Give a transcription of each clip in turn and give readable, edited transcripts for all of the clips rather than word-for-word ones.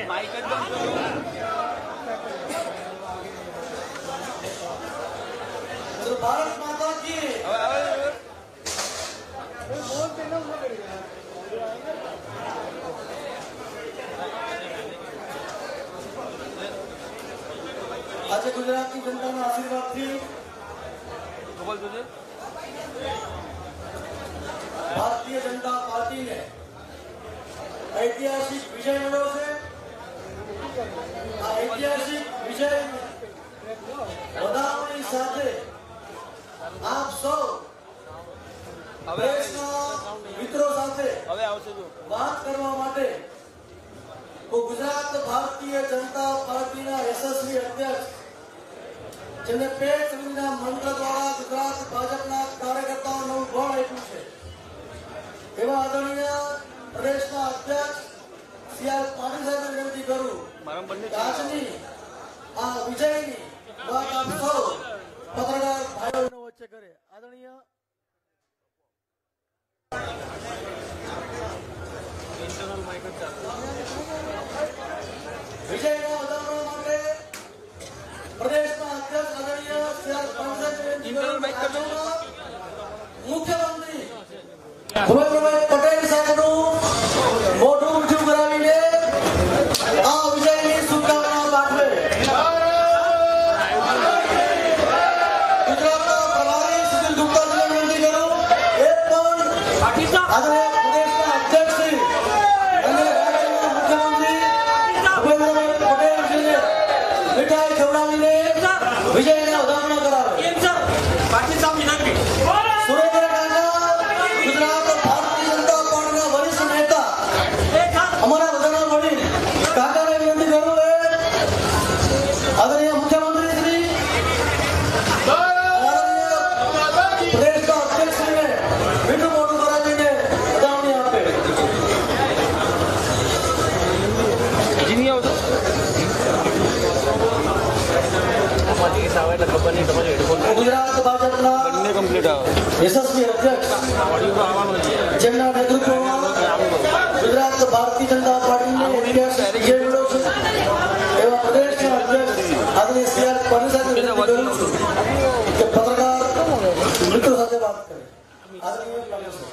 भारत माता की आज गुजरात की जनता में आशीर्वाद थी। भारतीय जनता पार्टी ने ऐतिहासिक विजय मेळो से ऐतिहासिक विजय વધારવાની સાથે આપ સૌ દેશના મિત્રો સાથે વાત કરવા માટે ગુજરાત ભારતીય જનતા પાર્ટીના યશસ્વી અધ્યક્ષ જેને પેટ સંધિના મંત્ર દ્વારા ગુજરાત ભાજપના કાર્યકર્તાઓનું બળ આપ્યું છે એવા આદરણીય પ્રદેશના અધ્યક્ષ સી આર પાટીલ સાહેબને વિનંતી કરું આજની આ વિજયની વાત આપ સૌ પત્રકાર ભાઈઓ વચ્ચે કરે। આદરણીય વિજયના વધારવા માટે પ્રદેશના અધ્યક્ષ આદરણીય સી આર પાટીલ મુખ્યમંત્રી ભૂપેન્દ્રભાઈ પટેલ સાહેબનું મોઢું ઊંચું કરાવીને આ વિજયની શુભકામના પાઠવે। ગુજરાતના પ્રભારી સુનિલ ગુપ્તાજીને વિનંતી કરું એ પણ આદરણીય પ્રદેશના અધ્યક્ષશ્રી અને રાજ્યના મુખ્યમંત્રી ભૂપેન્દ્રભાઈ પટેલજીને મીઠાઈ ખવડાવીને વિજયના વધામણા કરાવે। સુરેન્દ્ર કાકા ગુજરાત ભારતીય જનતા પાર્ટીના વરિષ્ઠ નેતા અમારા બધાના વડીલ કાકાને વિનંતી કરું આદરણીય મુખ્યમંત્રી શ્રી પ્રદેશના અધ્યક્ષશ્રીને મીઠું મોઢું કરાવીને વધામણી આપે। ગુજરાત ભાજપના યશસ્વી અધ્યક્ષ જેમના નેતૃત્વમાં ગુજરાત ભારતીય જનતા પાર્ટીને ઐતિહાસિક વિજય મેળવ્યો છે એવા પ્રદેશના અધ્યક્ષ આદરણીય સી આર પાટીલ સાહેબને વિનંતી કરું છું કે પત્રકાર મિત્રો સાથે વાત કરે। આદરણીય પાટીલ સાહેબ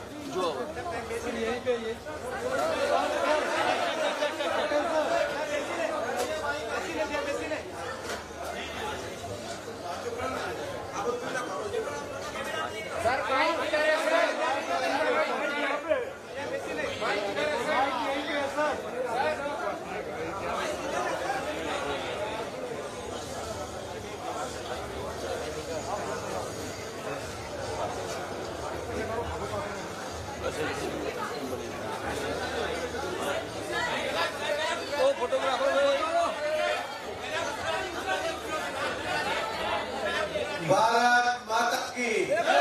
भारत माता की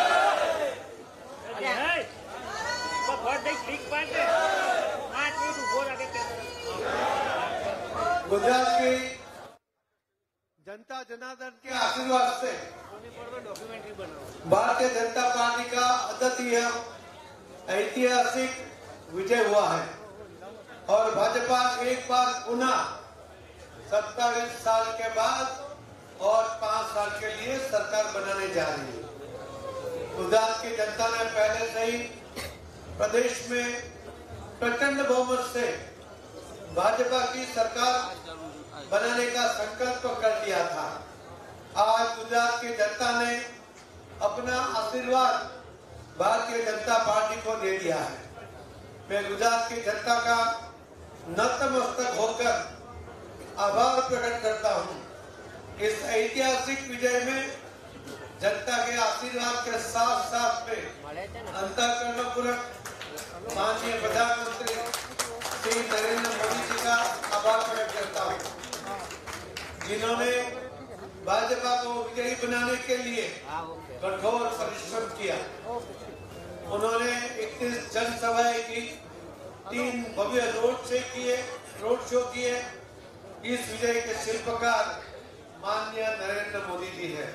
गुजरात की जनता जनार्दन के आशीर्वाद से भारतीय जनता पार्टी का अद्वितीय ऐतिहासिक विजय हुआ है और भाजपा एक बार पुनः 27 साल के बाद और 5 साल के लिए सरकार बनाने जा रही है। गुजरात की जनता ने पहले से ही प्रदेश में प्रचंड बहुमत से भाजपा की सरकार बनाने का संकल्प कर दिया था। आज गुजरात की जनता ने अपना आशीर्वाद भारतीय जनता पार्टी को दे दिया है। मैं गुजरात की जनता का नतमस्तक होकर आभार प्रकट करता हूँ। इस ऐतिहासिक विजय में जनता के आशीर्वाद के साथ साथ में अंतःकरणपूर्वक माननीय प्रधानमंत्री श्री नरेंद्र मोदी जी का आभार प्रकट करता हूँ, जिन्होंने भाजपा को विजयी बनाने के लिए कठोर परिश्रम किया। उन्होंने 31 जनसभाएं की, 3 भव्य रोड शो किए। इस विजय के शिल्पकार माननीय नरेंद्र मोदी जी है।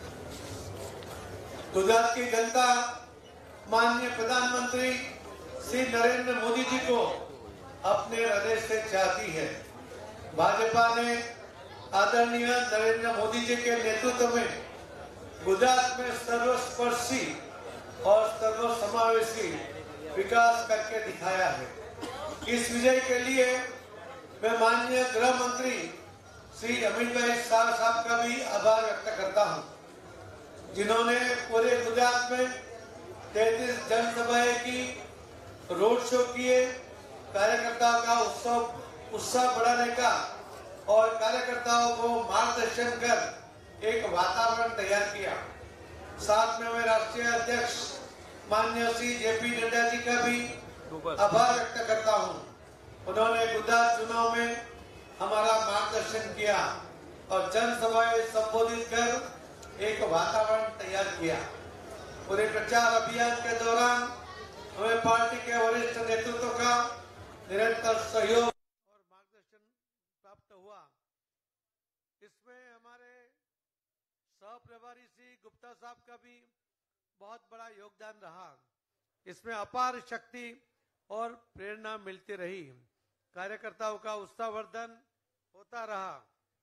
गुजरात की जनता माननीय प्रधानमंत्री श्री नरेंद्र मोदी जी को अपने हृदय से चाहती है। भाजपा ने आदरणीय नरेंद्र मोदी जी के नेतृत्व में गुजरात में सर्वस्पर्शी और सर्वसमावेशी विकास करके दिखाया है। इस विजय के लिए मैं माननीय गृह मंत्री श्री अमित भाई शाह साहब का भी आभार व्यक्त करता हूं, जिन्होंने पूरे गुजरात में 33 जनसभाएं की, रोड शो किए, कार्यकर्ताओं का उत्साह बढ़ाने का और कार्यकर्ताओं को मार्गदर्शन कर एक वातावरण तैयार किया। साथ में मैं राष्ट्रीय अध्यक्ष माननीय श्री जेपी नड्डा जी का भी आभार व्यक्त करता हूं। उन्होंने गुजरात चुनाव में हमारा मार्गदर्शन किया और जनसभाएं संबोधित कर एक वातावरण तैयार किया। पूरे प्रचार अभियान के दौरान हमें पार्टी के वरिष्ठ नेतृत्व का निरंतर सहयोग और मार्गदर्शन प्राप्त हुआ। इसमें हमारे सह प्रभारी श्री गुप्ता साहब का भी बहुत बड़ा योगदान रहा। इसमें अपार शक्ति और प्रेरणा मिलती रही। कार्यकर्ताओं का उत्साहवर्धन होता रहा।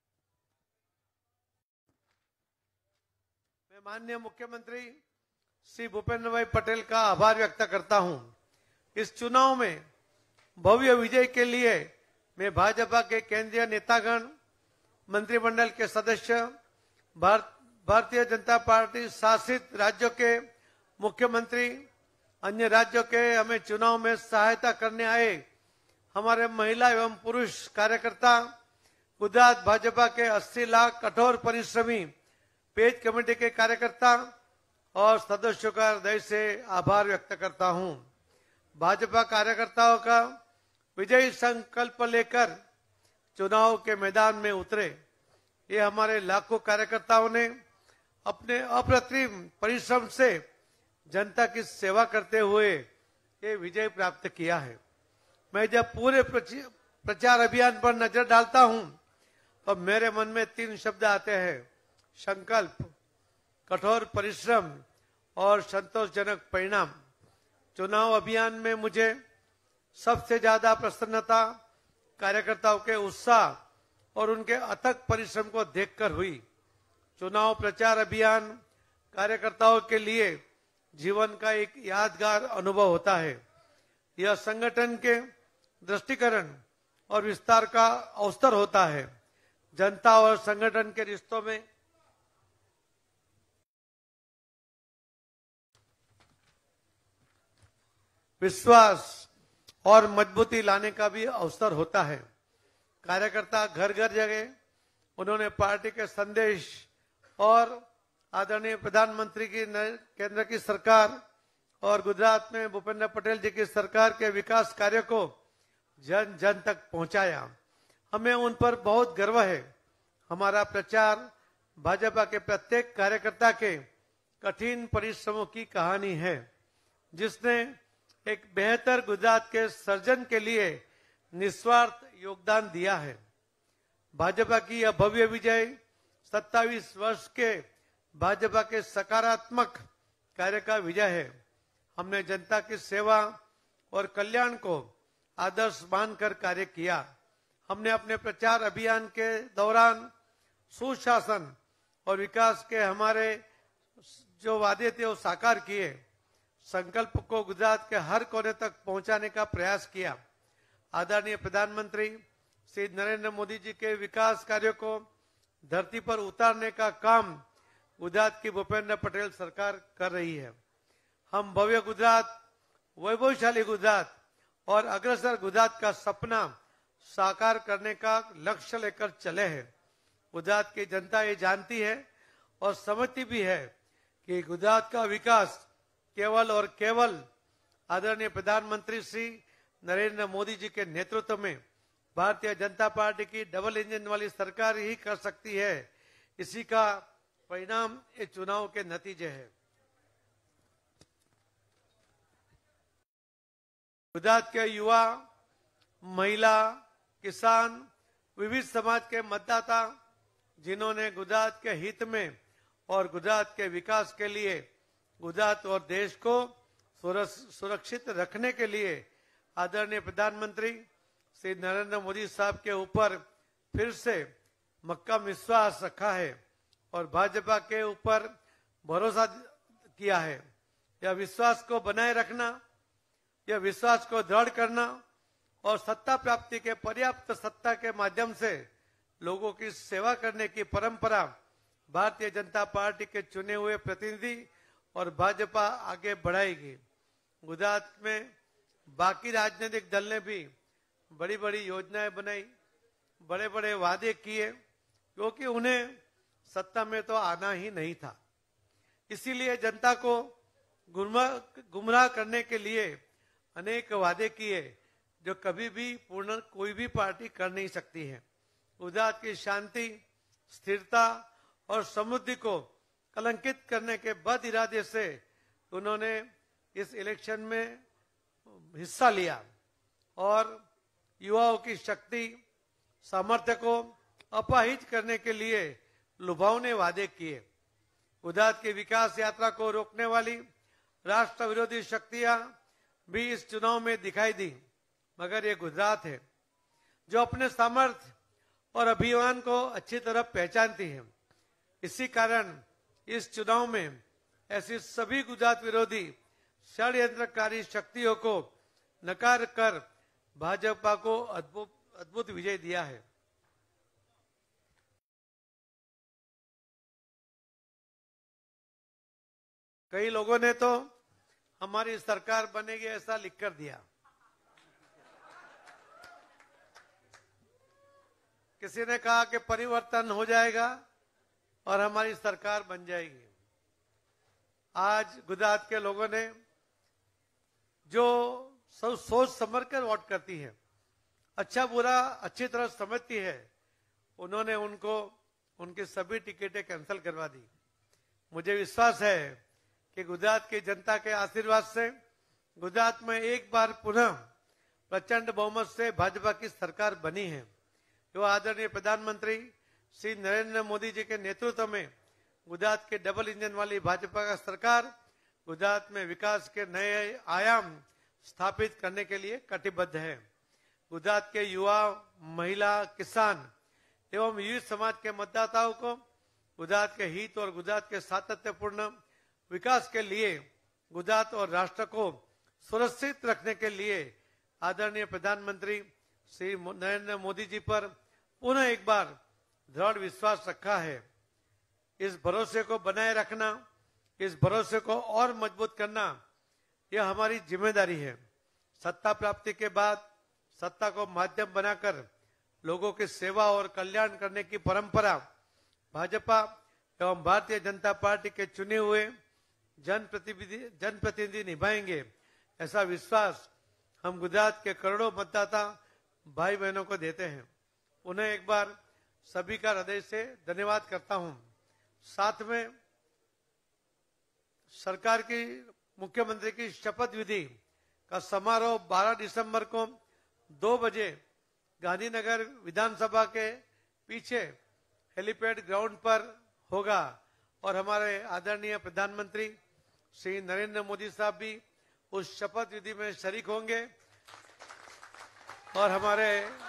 मैं माननीय मुख्यमंत्री श्री भूपेंद्र भाई पटेल का आभार व्यक्त करता हूं। इस चुनाव में भव्य विजय के लिए मैं भाजपा के केंद्रीय नेतागण, मंत्रिमंडल के सदस्य, भारतीय जनता पार्टी शासित राज्यों के मुख्यमंत्री, अन्य राज्यों के हमें चुनाव में सहायता करने आए हमारे महिला एवं पुरुष कार्यकर्ता, गुजरात भाजपा के 80 लाख कठोर परिश्रमी पेज कमेटी के कार्यकर्ता और सदस्यों का हृदय से आभार व्यक्त करता हूं। भाजपा कार्यकर्ताओं का विजयी संकल्प लेकर चुनाव के मैदान में उतरे। ये हमारे लाखों कार्यकर्ताओं ने अपने अप्रतिम परिश्रम से जनता की सेवा करते हुए ये विजय प्राप्त किया है। मैं जब पूरे प्रचार अभियान पर नजर डालता हूं तो मेरे मन में 3 शब्द आते हैं: संकल्प, कठोर परिश्रम और संतोषजनक परिणाम। चुनाव अभियान में मुझे सबसे ज्यादा प्रसन्नता कार्यकर्ताओं के उत्साह और उनके अथक परिश्रम को देखकर हुई। चुनाव प्रचार अभियान कार्यकर्ताओं के लिए जीवन का एक यादगार अनुभव होता है। यह संगठन के दृष्टिकरण और विस्तार का अवसर होता है। जनता और संगठन के रिश्तों में विश्वास और मजबूती लाने का भी अवसर होता है। कार्यकर्ता घर घर जगह उन्होंने पार्टी के संदेश और आदरणीय प्रधानमंत्री की केंद्र की सरकार और गुजरात में भूपेंद्र पटेल जी की सरकार के विकास कार्य को जन जन तक पहुंचाया। हमें उन पर बहुत गर्व है। हमारा प्रचार भाजपा के प्रत्येक कार्यकर्ता के कठिन परिश्रमों की कहानी है, जिसने एक बेहतर गुजरात के सर्जन के लिए निस्वार्थ योगदान दिया है। भाजपा की यह भव्य विजय 27 वर्ष के भाजपा के सकारात्मक कार्य का विजय है। हमने जनता की सेवा और कल्याण को आदर्श मानकर कार्य किया। हमने अपने प्रचार अभियान के दौरान सुशासन और विकास के हमारे जो वादे थे वो साकार किए। संकल्प को गुजरात के हर कोने तक पहुंचाने का प्रयास किया। आदरणीय प्रधानमंत्री श्री नरेंद्र मोदी जी के विकास कार्यों को धरती पर उतारने का काम गुजरात की भूपेंद्र पटेल सरकार कर रही है। हम भव्य गुजरात, वैभवशाली गुजरात और अग्रसर गुजरात का सपना साकार करने का लक्ष्य लेकर चले हैं। गुजरात की जनता ये जानती है और समझती भी है कि गुजरात का विकास केवल और केवल आदरणीय प्रधानमंत्री श्री नरेंद्र मोदी जी के नेतृत्व में भारतीय जनता पार्टी की डबल इंजन वाली सरकार ही कर सकती है। इसी का परिणाम ये चुनाव के नतीजे हैं। गुजरात के युवा, महिला, किसान, विविध समाज के मतदाता जिन्होंने गुजरात के हित में और गुजरात के विकास के लिए गुजरात और देश को सुरक्षित रखने के लिए आदरणीय प्रधानमंत्री श्री नरेंद्र मोदी साहब के ऊपर फिर से मक्का विश्वास रखा है और भाजपा के ऊपर भरोसा किया है। यह विश्वास को बनाए रखना, यह विश्वास को दृढ़ करना और सत्ता प्राप्ति के पर्याप्त सत्ता के माध्यम से लोगों की सेवा करने की परंपरा भारतीय जनता पार्टी के चुने हुए प्रतिनिधि और भाजपा आगे बढ़ाएगी। गुजरात में बाकी राजनीतिक दल ने भी बड़ी बड़ी योजनाएं बनाई, बड़े बड़े वादे किए, क्योंकि उन्हें सत्ता में तो आना ही नहीं था। इसीलिए जनता को गुमराह करने के लिए अनेक वादे किए जो कभी भी पूर्ण कोई भी पार्टी कर नहीं सकती है। गुजरात की शांति, स्थिरता और समृद्धि को कलंकित करने के बद इरादे से उन्होंने इस इलेक्शन में हिस्सा लिया और युवाओं की शक्ति, सामर्थ्य को अपाहिज करने के लिए लुभावने वादे किए। गुजरात की विकास यात्रा को रोकने वाली राष्ट्र विरोधी शक्तियां भी इस चुनाव में दिखाई दी, मगर ये गुजरात है जो अपने सामर्थ्य और अभियान को अच्छी तरह पहचानती है। इसी कारण इस चुनाव में ऐसी सभी गुजरात विरोधी षड्यंत्रकारी शक्तियों को नकार कर भाजपा को अद्भुत विजय दिया है। कई लोगों ने तो हमारी सरकार बनेगी ऐसा लिख कर दिया। किसी ने कहा कि परिवर्तन हो जाएगा और हमारी सरकार बन जाएगी। आज गुजरात के लोगों ने जो सब सोच समझ कर वोट करती है, अच्छा बुरा अच्छी तरह समझती है, उन्होंने उनको उनकी सभी टिकटें कैंसिल करवा दी। मुझे विश्वास है कि गुजरात की जनता के आशीर्वाद से गुजरात में एक बार पुनः प्रचंड बहुमत से भाजपा की सरकार बनी है। जो आदरणीय प्रधानमंत्री श्री नरेंद्र मोदी जी के नेतृत्व में गुजरात के डबल इंजन वाली भाजपा का सरकार गुजरात में विकास के नए आयाम स्थापित करने के लिए कटिबद्ध है। गुजरात के युवा, महिला, किसान एवं विविध समाज के मतदाताओं को गुजरात के हित और गुजरात के सातत्यपूर्ण विकास के लिए गुजरात और राष्ट्र को सुरक्षित रखने के लिए आदरणीय प्रधानमंत्री श्री नरेंद्र मोदी जी पर पुनः एक बार दृढ़ विश्वास रखा है। इस भरोसे को बनाए रखना, इस भरोसे को और मजबूत करना, यह हमारी जिम्मेदारी है। सत्ता प्राप्ति के बाद सत्ता को माध्यम बनाकर लोगों की सेवा और कल्याण करने की परंपरा भाजपा एवं भारतीय जनता पार्टी के चुने हुए जनप्रतिनिधि निभाएंगे, ऐसा विश्वास हम गुजरात के करोड़ों मतदाता भाई बहनों को देते हैं। उन्हें एक बार सभी का हृदय से धन्यवाद करता हूं। साथ में सरकार की मुख्यमंत्री की शपथ विधि का समारोह 12 दिसंबर को 2 बजे गांधीनगर विधानसभा के पीछे हेलीपैड ग्राउंड पर होगा और हमारे आदरणीय प्रधानमंत्री श्री नरेंद्र मोदी साहब भी उस शपथ विधि में शरीक होंगे और हमारे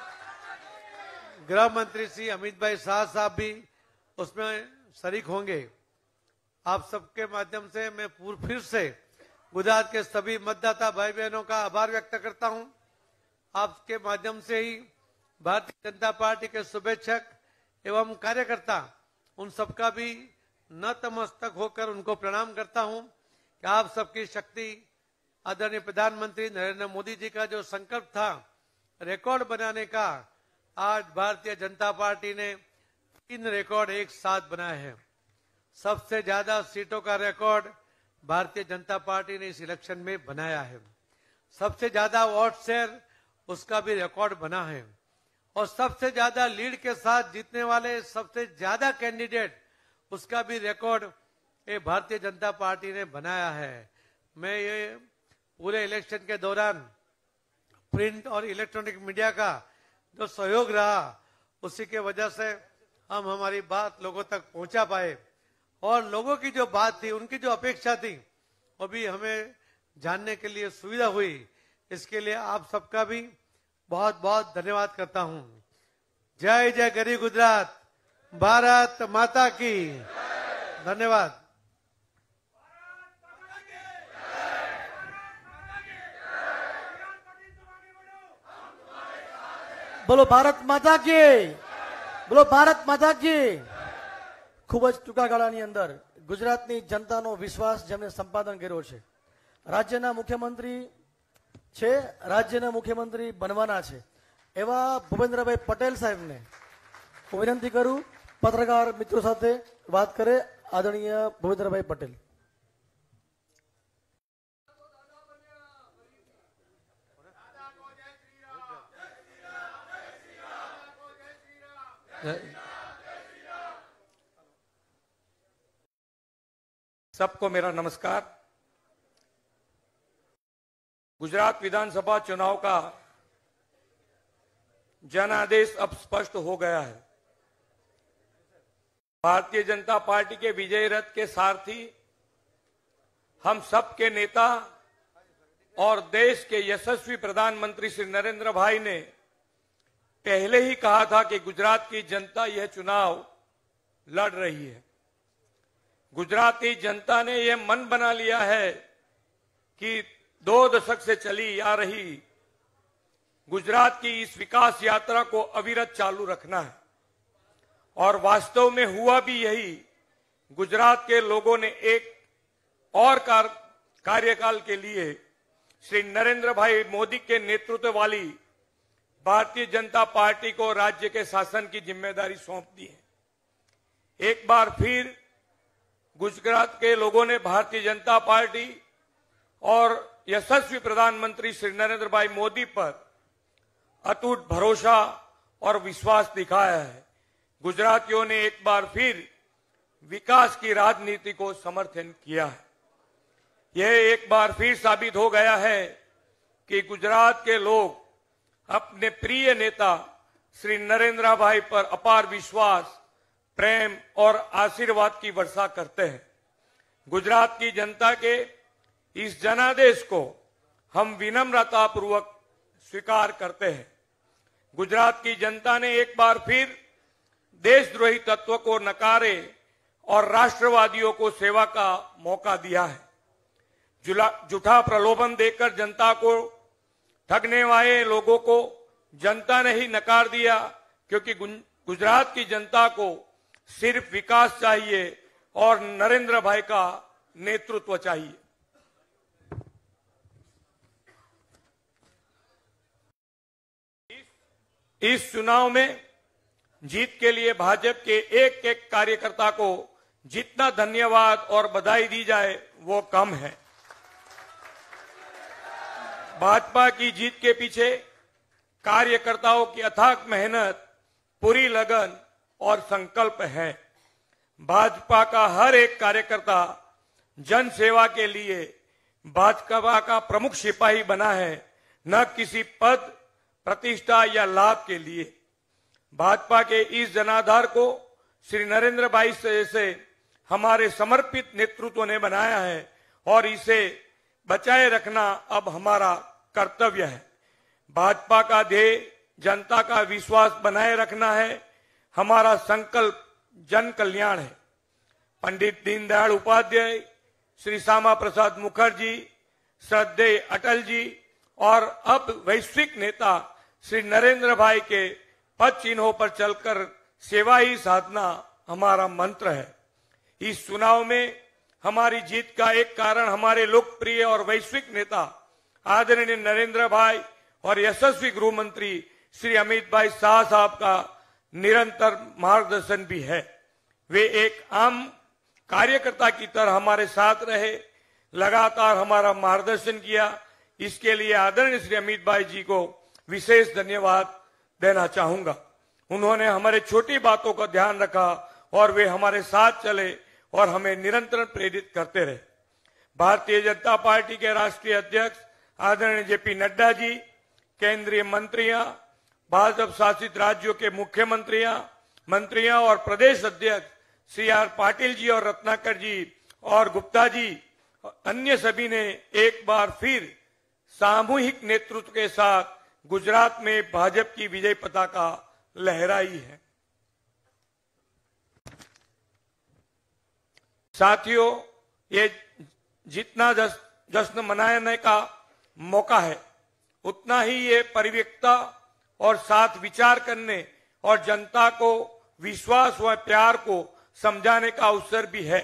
गृह मंत्री श्री अमित भाई शाह साहब भी उसमें शरीक होंगे। आप सबके माध्यम से मैं फिर से गुजरात के सभी मतदाता भाई बहनों का आभार व्यक्त करता हूं। आपके माध्यम से ही भारतीय जनता पार्टी के शुभेच्छक एवं कार्यकर्ता उन सबका भी नतमस्तक होकर उनको प्रणाम करता हूं कि आप सबकी शक्ति, आदरणीय प्रधानमंत्री नरेंद्र मोदी जी का जो संकल्प था रिकॉर्ड बनाने का, आज भारतीय जनता पार्टी ने 3 रिकॉर्ड एक साथ बनाए हैं। सबसे ज्यादा सीटों का रिकॉर्ड भारतीय जनता पार्टी ने इस इलेक्शन में बनाया है। सबसे ज्यादा वोट शेयर उसका भी रिकॉर्ड बना है और सबसे ज्यादा लीड के साथ जीतने वाले सबसे ज्यादा कैंडिडेट उसका भी रिकॉर्ड ये भारतीय जनता पार्टी ने बनाया है। मैं ये पूरे इलेक्शन के दौरान प्रिंट और इलेक्ट्रॉनिक मीडिया का जो सहयोग रहा उसी के वजह से हम हमारी बात लोगों तक पहुंचा पाए और लोगों की जो बात थी, उनकी जो अपेक्षा थी वो भी हमें जानने के लिए सुविधा हुई, इसके लिए आप सबका भी बहुत बहुत धन्यवाद करता हूं। जय जय गरीब गुजरात, भारत माता की धन्यवाद। बोलो भारत माता की, बोलो भारत माता की। खूब ज टूंका गाळानी अंदर गुजरातनी जनतानो विश्वास जेमणे संपादन कर्यो छे। राज्यना मुख्यमंत्री छे, राज्यना मुख्यमंत्री बनवाना छे एवा भूपेन्द्रभाई पटेल साहेबने હું વિનંતી કરું પત્રકાર મિત્રો સાથે વાત કરે। આદરણીય ભૂપેન્દ્રભાઈ પટેલ। सबको मेरा नमस्कार। गुजरात विधानसभा चुनाव का जनादेश अब स्पष्ट हो गया है। भारतीय जनता पार्टी के विजय रथ के सारथी हम सब के नेता और देश के यशस्वी प्रधानमंत्री श्री नरेंद्र भाई ने पहले ही कहा था कि गुजरात की जनता यह चुनाव लड़ रही है। गुजराती जनता ने यह मन बना लिया है कि 2 दशक से चली आ रही गुजरात की इस विकास यात्रा को अविरत चालू रखना है और वास्तव में हुआ भी यही। गुजरात के लोगों ने एक और कार्यकाल के लिए श्री नरेंद्र भाई मोदी के नेतृत्व वाली भारतीय जनता पार्टी को राज्य के शासन की जिम्मेदारी सौंप दी है। एक बार फिर गुजरात के लोगों ने भारतीय जनता पार्टी और यशस्वी प्रधानमंत्री श्री नरेंद्र भाई मोदी पर अटूट भरोसा और विश्वास दिखाया है। गुजरातियों ने एक बार फिर विकास की राजनीति को समर्थन किया है। यह एक बार फिर साबित हो गया है कि गुजरात के लोग अपने प्रिय नेता श्री नरेंद्र भाई पर अपार विश्वास, प्रेम और आशीर्वाद की वर्षा करते हैं। गुजरात की जनता के इस जनादेश को हम विनम्रता पूर्वक स्वीकार करते हैं। गुजरात की जनता ने एक बार फिर देशद्रोही तत्व को नकारे और राष्ट्रवादियों को सेवा का मौका दिया है। झूठा प्रलोभन देकर जनता को ठगने वाले लोगों को जनता ने ही नकार दिया, क्योंकि गुजरात की जनता को सिर्फ विकास चाहिए और नरेंद्र भाई का नेतृत्व चाहिए। इस चुनाव में जीत के लिए भाजपा के एक एक कार्यकर्ता को जितना धन्यवाद और बधाई दी जाए वो कम है। भाजपा की जीत के पीछे कार्यकर्ताओं की अथाक मेहनत, पूरी लगन और संकल्प है। भाजपा का हर एक कार्यकर्ता जन सेवा के लिए भाजपा का प्रमुख सिपाही बना है, न किसी पद, प्रतिष्ठा या लाभ के लिए। भाजपा के इस जनाधार को श्री नरेंद्र भाई से हमारे समर्पित नेतृत्व ने बनाया है और इसे बचाए रखना अब हमारा कर्तव्य है। भाजपा का ध्येय जनता का विश्वास बनाए रखना है। हमारा संकल्प जन कल्याण है। पंडित दीनदयाल उपाध्याय, श्री श्यामा प्रसाद मुखर्जी, श्रद्धेय अटल जी और अब वैश्विक नेता श्री नरेंद्र भाई के पद चिन्हों पर चलकर सेवा ही साधना हमारा मंत्र है। इस चुनाव में हमारी जीत का एक कारण हमारे लोकप्रिय और वैश्विक नेता आदरणीय नरेंद्र भाई और यशस्वी गृह मंत्री श्री अमित भाई शाह साहब का निरंतर मार्गदर्शन भी है। वे एक आम कार्यकर्ता की तरह हमारे साथ रहे, लगातार हमारा मार्गदर्शन किया। इसके लिए आदरणीय श्री अमित भाई जी को विशेष धन्यवाद देना चाहूंगा। उन्होंने हमारे छोटी बातों का ध्यान रखा और वे हमारे साथ चले और हमें निरंतर प्रेरित करते रहे। भारतीय जनता पार्टी के राष्ट्रीय अध्यक्ष आदरणीय जेपी नड्डा जी, केंद्रीय मंत्रियां, भाजपा शासित राज्यों के मंत्रियां और प्रदेश अध्यक्ष श्री आर पाटिल जी और रत्नाकर जी और गुप्ता जी अन्य सभी ने एक बार फिर सामूहिक नेतृत्व के साथ गुजरात में भाजपा की विजय पताका लहराई है। साथियों, ये जितना जश्न मनाने का मौका है, उतना ही ये परिपक्वता और साथ विचार करने और जनता को विश्वास व प्यार को समझाने का अवसर भी है।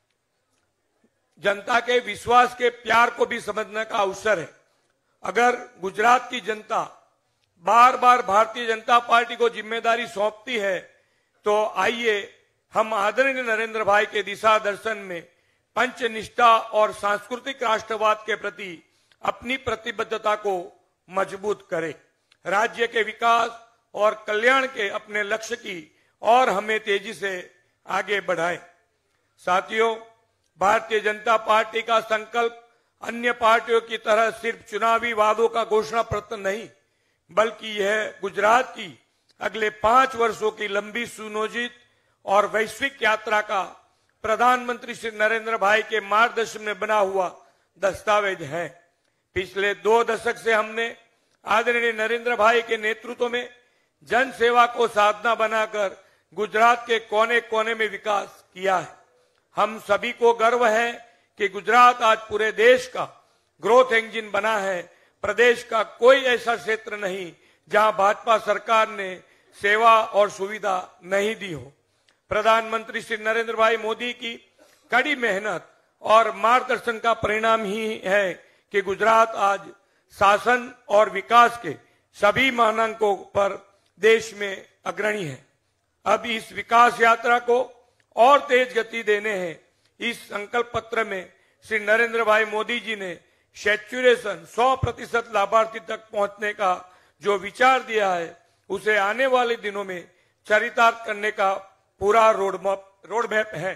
जनता के विश्वास के प्यार को भी समझने का अवसर है। अगर गुजरात की जनता बार बार भारतीय जनता पार्टी को जिम्मेदारी सौंपती है, तो आइए हम आदरणीय नरेंद्र भाई के दिशा दर्शन में पंचनिष्ठा और सांस्कृतिक राष्ट्रवाद के प्रति अपनी प्रतिबद्धता को मजबूत करें। राज्य के विकास और कल्याण के अपने लक्ष्य की और हमें तेजी से आगे बढ़ाएं। साथियों, भारतीय जनता पार्टी का संकल्प अन्य पार्टियों की तरह सिर्फ चुनावी वादों का घोषणा पत्र नहीं, बल्कि यह गुजरात की अगले 5 वर्षों की लंबी सुनियोजित और वैश्विक यात्रा का प्रधानमंत्री श्री नरेंद्र भाई के मार्गदर्शन में बना हुआ दस्तावेज है। पिछले 2 दशक से हमने आदरणीय नरेंद्र भाई के नेतृत्व में जन सेवा को साधना बनाकर गुजरात के कोने कोने में विकास किया है। हम सभी को गर्व है कि गुजरात आज पूरे देश का ग्रोथ इंजन बना है। प्रदेश का कोई ऐसा क्षेत्र नहीं जहां भाजपा सरकार ने सेवा और सुविधा नहीं दी हो। प्रधानमंत्री श्री नरेंद्र भाई मोदी की कड़ी मेहनत और मार्गदर्शन का परिणाम ही है कि गुजरात आज शासन और विकास के सभी मानांकों पर देश में अग्रणी है। अब इस विकास यात्रा को और तेज गति देने हैं। इस संकल्प पत्र में श्री नरेंद्र भाई मोदी जी ने सैचुरेशन 100% लाभार्थी तक पहुंचने का जो विचार दिया है, उसे आने वाले दिनों में चरितार्थ करने का पूरा रोड मैप है।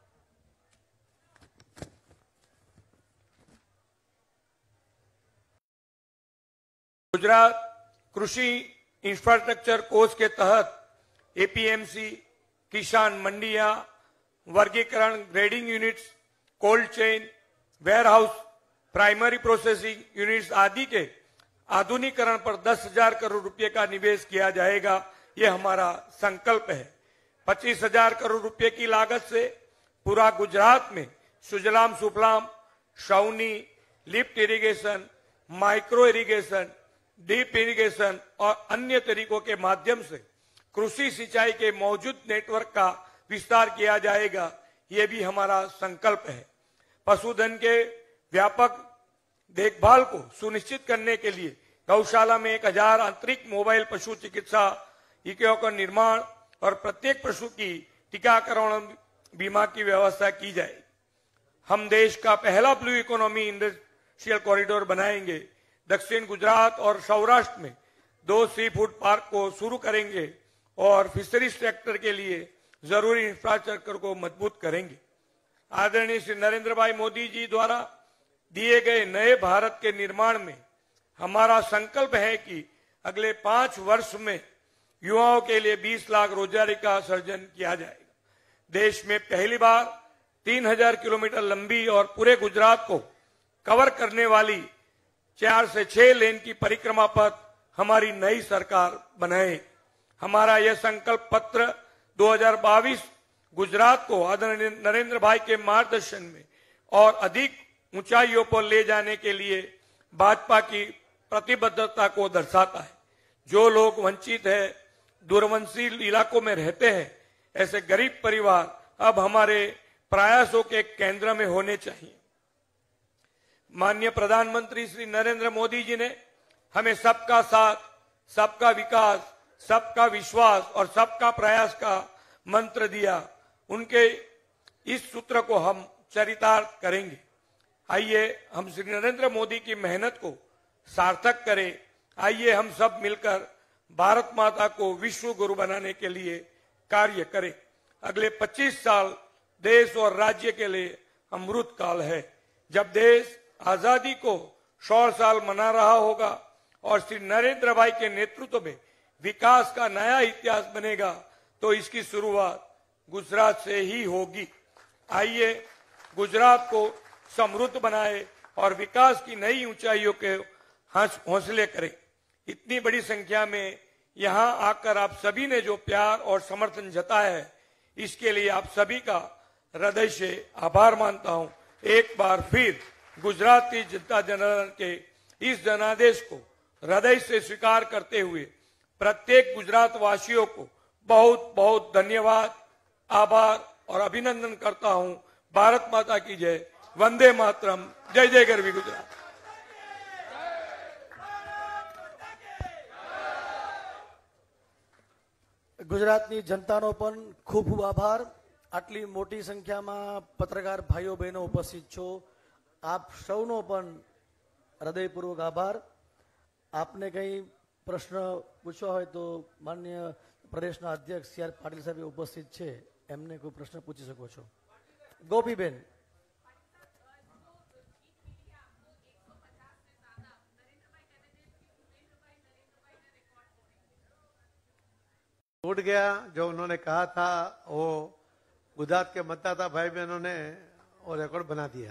गुजरात कृषि इंफ्रास्ट्रक्चर कोष के तहत एपीएमसी, किसान मंडियां, वर्गीकरण, grading units, cold chain, warehouse, primary processing units आदि के आधुनिकीकरण पर 10,000 करोड़ रुपए का निवेश किया जाएगा। ये हमारा संकल्प है। 25,000 करोड़ रुपए की लागत से पूरा गुजरात में सुजलाम सुफलाम, छावनी, lift irrigation, micro irrigation, deep irrigation और अन्य तरीकों के माध्यम से कृषि सिंचाई के मौजूद नेटवर्क का विस्तार किया जाएगा। ये भी हमारा संकल्प है। पशुधन के व्यापक देखभाल को सुनिश्चित करने के लिए गौशाला में 1000 आंतरिक मोबाइल पशु चिकित्सा इकाइयों का निर्माण और प्रत्येक पशु की टीकाकरण बीमा की व्यवस्था की जाएगी। हम देश का पहला ब्लू इकोनॉमी इंडस्ट्रियल कॉरिडोर बनाएंगे। दक्षिण गुजरात और सौराष्ट्र में 2 सी फूड पार्क को शुरू करेंगे और फिशरीज सेक्टर के लिए जरूरी इंफ्रास्ट्रक्चर को मजबूत करेंगे। आदरणीय श्री नरेंद्र भाई मोदी जी द्वारा दिए गए नए भारत के निर्माण में हमारा संकल्प है कि अगले 5 वर्ष में युवाओं के लिए 20 लाख रोजगारी का सृजन किया जाएगा। देश में पहली बार 3000 किलोमीटर लंबी और पूरे गुजरात को कवर करने वाली 4 से 6 लेन की परिक्रमा पथ हमारी नई सरकार बनाए। हमारा यह संकल्प पत्र 2022 गुजरात को आदरणीय नरेंद्र भाई के मार्गदर्शन में और अधिक ऊंचाइयों पर ले जाने के लिए भाजपा की प्रतिबद्धता को दर्शाता है। जो लोग वंचित है, दूरवंशी इलाकों में रहते हैं, ऐसे गरीब परिवार अब हमारे प्रयासों के केंद्र में होने चाहिए। माननीय प्रधानमंत्री श्री नरेंद्र मोदी जी ने हमें सबका साथ, सबका विकास, सबका विश्वास और सबका प्रयास का मंत्र दिया। उनके इस सूत्र को हम चरितार्थ करेंगे। आइए हम श्री नरेंद्र मोदी की मेहनत को सार्थक करें। आइए हम सब मिलकर भारत माता को विश्व गुरु बनाने के लिए कार्य करें। अगले 25 साल देश और राज्य के लिए अमृत काल है। जब देश आजादी को 100 साल मना रहा होगा और श्री नरेंद्र भाई के नेतृत्व में विकास का नया इतिहास बनेगा, तो इसकी शुरुआत गुजरात से ही होगी। आइए गुजरात को समृद्ध बनाए और विकास की नई ऊंचाइयों के हौसले करें। इतनी बड़ी संख्या में यहां आकर आप सभी ने जो प्यार और समर्थन जताया है, इसके लिए आप सभी का हृदय से आभार मानता हूं। एक बार फिर गुजराती जनता जनार्दन के इस जनादेश को हृदय से स्वीकार करते हुए प्रत्येक गुजरात वासियों को बहुत बहुत धन्यवाद, आभार और अभिनंदन करता हूं। भारत माता की जय, वंदे मातरम, जय जय गरवी गुजरात। ગુજરાતની જનતાનો પણ ખૂબ ખૂબ આભાર। આટલી મોટી સંખ્યામાં પત્રકાર ભાઈઓ બહેનો ઉપસ્થિત છો, આપ સૌનો પણ હૃદયપૂર્વક આભાર। આપને કંઈ પ્રશ્ન પૂછવા હોય તો માનનીય પ્રદેશના અધ્યક્ષ સી આર પાટીલ સાહેબ ઉપસ્થિત છે, એમને કોઈ પ્રશ્ન પૂછી શકો છો। ગોપીબેન, टूट गया जो उन्होंने कहा था, वो गुजरात के मतदाता भाई बहनों ने वो रिकॉर्ड बना दिया।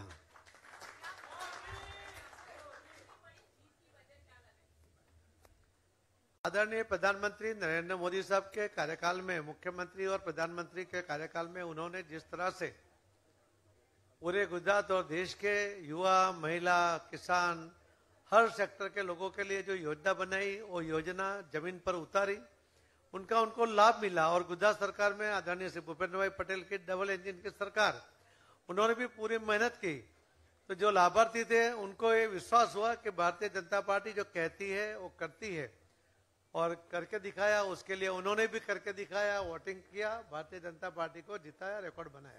आदरणीय प्रधानमंत्री नरेंद्र मोदी साहब के कार्यकाल में, मुख्यमंत्री और प्रधानमंत्री के कार्यकाल में उन्होंने जिस तरह से पूरे गुजरात और देश के युवा, महिला, किसान, हर सेक्टर के लोगों के लिए जो योजना बनाई, वो योजना जमीन पर उतारी, उनको लाभ मिला। और गुजरात सरकार में आदरणीय श्री भूपेंद्र भाई पटेल की डबल इंजन की सरकार, उन्होंने भी पूरी मेहनत की। तो जो लाभार्थी थे उनको ये विश्वास हुआ कि भारतीय जनता पार्टी जो कहती है वो करती है, और करके दिखाया। उसके लिए उन्होंने भी करके दिखाया, वोटिंग किया, भारतीय जनता पार्टी को जिताया, रिकॉर्ड बनाया।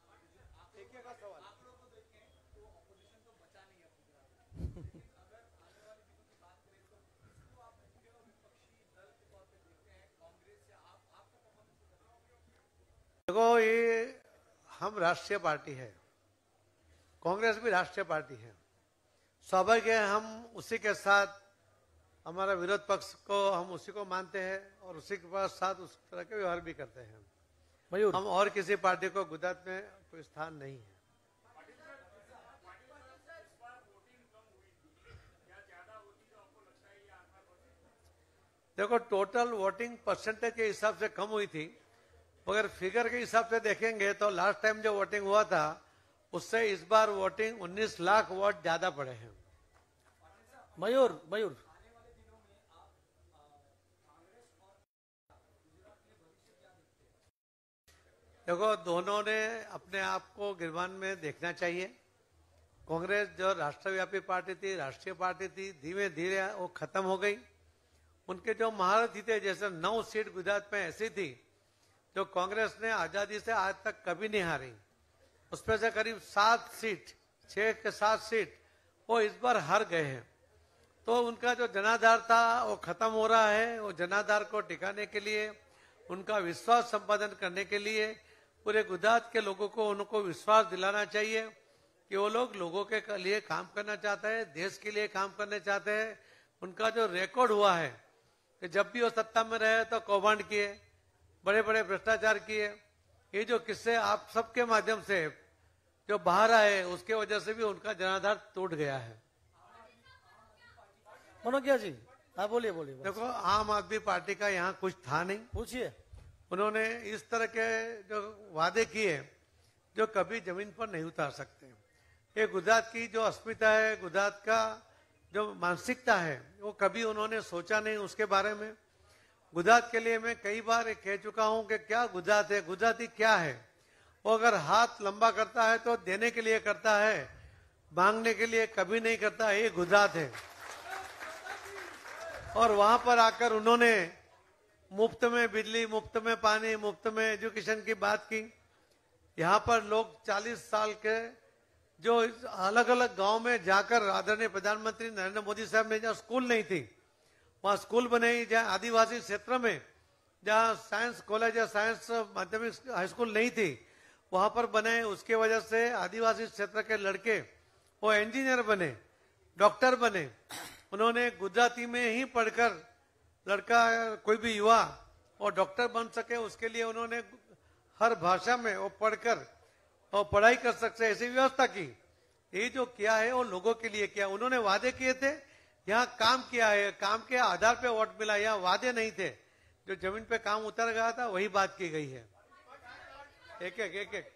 देखो, ये हम राष्ट्रीय पार्टी है, कांग्रेस भी राष्ट्रीय पार्टी है। स्वाभाविक है हम उसी के साथ, हमारा विरोध पक्ष को हम उसी को मानते हैं और उसी के साथ उस तरह के व्यवहार भी करते हैं। મયુર, हम और किसी पार्टी को गुजरात में कोई स्थान नहीं है। देखो, टोटल वोटिंग परसेंटेज के हिसाब से कम हुई थी, मगर फिगर के हिसाब से देखेंगे तो लास्ट टाइम जो वोटिंग हुआ था उससे इस बार वोटिंग 19 लाख वोट ज्यादा पड़े हैं। મયુર, મયુર, देखो, दोनों ने अपने आप को गिरबान में देखना चाहिए। कांग्रेस जो राष्ट्रव्यापी पार्टी थी, राष्ट्रीय पार्टी थी, धीरे धीरे वो खत्म हो गई। उनके जो महारथी थे, जैसे 9 सीट गुजरात में ऐसी थी जो कांग्रेस ने आजादी से आज तक कभी नहीं हारी, उसमें से करीब 7 सीट, 6 के 7 सीट वो इस बार हार गए हैं। तो उनका जो जनाधार था वो खत्म हो रहा है। वो जनाधार को टिकाने के लिए, उनका विश्वास संपादन करने के लिए पूरे गुजरात के लोगों को उनको विश्वास दिलाना चाहिए कि वो लोग लोगों के लिए काम करना चाहते हैं, देश के लिए काम करने चाहते हैं। उनका जो रिकॉर्ड हुआ है कि जब भी वो सत्ता में रहे तो कौभांड किए, बड़े बड़े भ्रष्टाचार किए, ये जो किस्से आप सबके माध्यम से जो बाहर आए, उसके वजह से भी उनका जनाधार टूट गया है। मनोज्ञा जी, हाँ बोलिए बोलिए। देखो, आम आदमी पार्टी का यहाँ कुछ था नहीं। पूछिए। उन्होंने इस तरह के जो वादे किए जो कभी जमीन पर नहीं उतार सकते। ये गुजरात की जो अस्मिता है, गुजरात का जो मानसिकता है, वो कभी उन्होंने सोचा नहीं उसके बारे में। गुजरात के लिए मैं कई बार कह चुका हूं कि क्या गुजरात है, गुजराती क्या है। वो अगर हाथ लंबा करता है तो देने के लिए करता है, मांगने के लिए कभी नहीं करता। ये गुजरात है। और वहां पर आकर उन्होंने मुफ्त में बिजली, मुफ्त में पानी, मुफ्त में एजुकेशन की बात की। यहाँ पर लोग 40 साल के जो अलग अलग गांव में जाकर, आदरणीय प्रधानमंत्री नरेंद्र मोदी साहब ने जहाँ स्कूल नहीं थी वहां स्कूल बनाई, जहाँ आदिवासी क्षेत्र में जहाँ साइंस कॉलेज या साइंस माध्यमिक हाई स्कूल नहीं थी वहां पर बनाए। उसके वजह से आदिवासी क्षेत्र के लड़के वो इंजीनियर बने, डॉक्टर बने। उन्होंने गुजराती में ही पढ़कर लड़का, कोई भी युवा और डॉक्टर बन सके, उसके लिए उन्होंने हर भाषा में वो पढ़कर और पढ़ाई कर सकते ऐसी व्यवस्था की। ये जो किया है वो लोगों के लिए किया। उन्होंने वादे किए थे, यहाँ काम किया है, काम के आधार पे वोट मिला, यहाँ वादे नहीं थे। जो जमीन पे काम उतर गया था वही बात की गई है। एक एक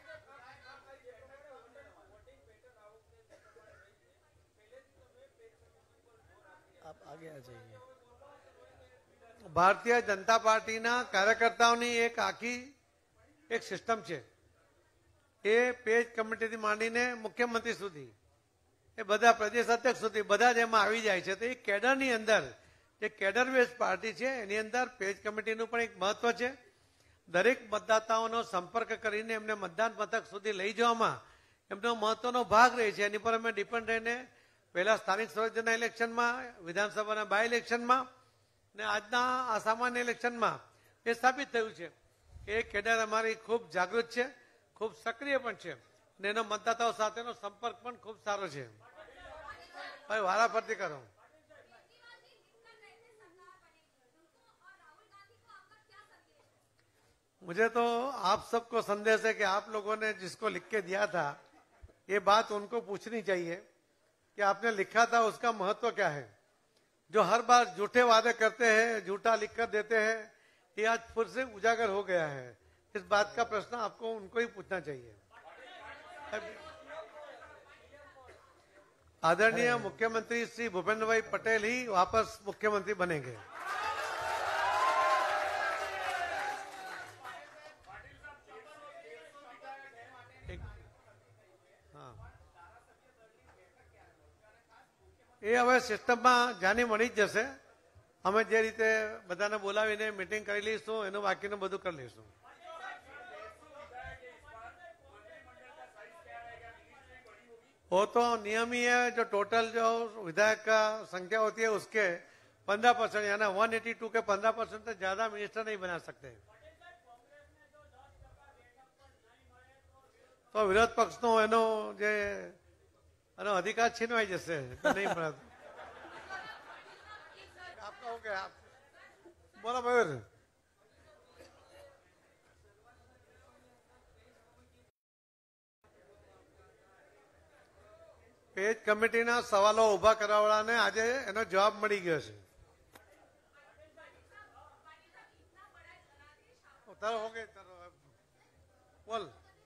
आप आगे आ जाइए। ભારતીય જનતા પાર્ટીના કાર્યકર્તાઓની એક આખી એક સિસ્ટમ છે। એ પેજ કમિટીથી માંડીને મુખ્યમંત્રી સુધી, એ બધા પ્રદેશ અધ્યક્ષ સુધી બધા જ એમાં આવી જાય છે। તો એ કેડરની અંદર જે કેડર બેઝ પાર્ટી છે એની અંદર પેજ કમિટીનું પણ એક મહત્વ છે। દરેક મતદાતાઓનો સંપર્ક કરીને એમને મતદાન મથક સુધી લઈ જવામાં એમનો મહત્વનો ભાગ રહે છે। એની પર અમે ડિપેન્ડ રહીને પહેલા સ્થાનિક સ્વરાજ્યના ઇલેક્શનમાં, વિધાનસભાના બાય ઇલેક્શનમાં ને આજના આ સામાન્ય ઇલેક્શનમાં એ સ્થાપિત થયું છે કે એ કેડર અમારી ખૂબ જાગૃત છે, ખૂબ સક્રિય પણ છે અને એનો મતદાતાઓ સાથેનો સંપર્ક પણ ખૂબ સારો છે। ભાઈ વારાફરતી કરો। मुझे तो आप सबको संदेश है कि आप लोगों ने जिसको लिख के दिया था ये बात उनको पूछनी चाहिए कि आपने लिखा था उसका महत्व क्या है। जो हर बार झूठे वादे करते हैं, झूठा लिखकर देते हैं, ये आज फिर से उजागर हो गया है। इस बात का प्रश्न आपको उनको ही पूछना चाहिए। आदरणीय मुख्यमंत्री श्री भूपेंद्र भाई पटेल ही वापस मुख्यमंत्री बनेंगे। એ હવે સિસ્ટમમાં જાણી મળી જ જશે। અમે જે રીતે બધાને બોલાવીને મીટિંગ કરી લઈશું એનું બાકીનું બધું કરી લઈશું। वो तो नियम ही है, जो टोटल जो विधायक का संख्या होती है उसके 15% यानी 182 के 15% से ज्यादा मिनिस्टर नहीं बना सकते। तो विरोध पक्ष नो एनो जे અને અધિકાર છીનવાઈ જશે નહીં મળે। આપકા હો ગયા, બોલો ભાઈ। પેજ કમિટીના સવાલો ઉભા કરવાવાળાને આજે એનો જવાબ મળી ગયો છે। તારો હો ગઈ, તારો બોલ।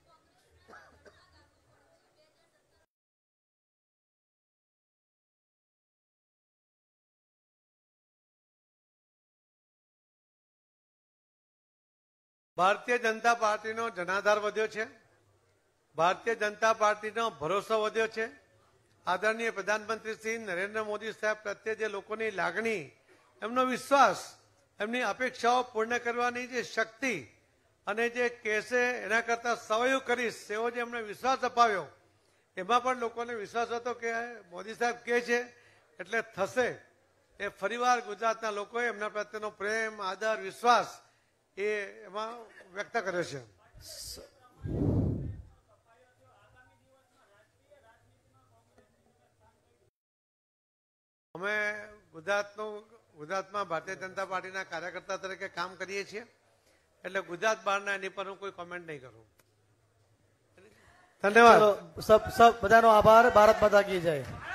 ભારતીય જનતા પાર્ટીનો જનાધાર વધ્યો છે। ભારતીય જનતા પાર્ટીનો ભરોસો વધ્યો છે। આદરણીય પ્રધાનમંત્રી શ્રી નરેન્દ્ર મોદી સાહેબ પ્રત્યે જે લોકોની લાગણી, એમનો વિશ્વાસ, એમની અપેક્ષાઓ પૂર્ણ કરવાની જે શક્તિ અને જે કહેશે એના કરતા સવાયું કરીશ એવો જે એમણે વિશ્વાસ અપાવ્યો, એમાં પણ લોકોને વિશ્વાસ હતો કે મોદી સાહેબ કહે છે એટલે થશે। એ ફરીવાર ગુજરાતના લોકોએ એમના પ્રત્યેનો પ્રેમ, આદર, વિશ્વાસ એ એમાં વ્યક્ત કર્યો છે। અમે ગુજરાતમાં ભારતીય જનતા પાર્ટીના કાર્યકર્તા તરીકે કામ કરીએ છીએ એટલે ગુજરાત બહારના એની પર હું કોઈ કોમેન્ટ નહીં કરું। ધન્યવાદ। सब बधानो आभार। भारत माता की जय।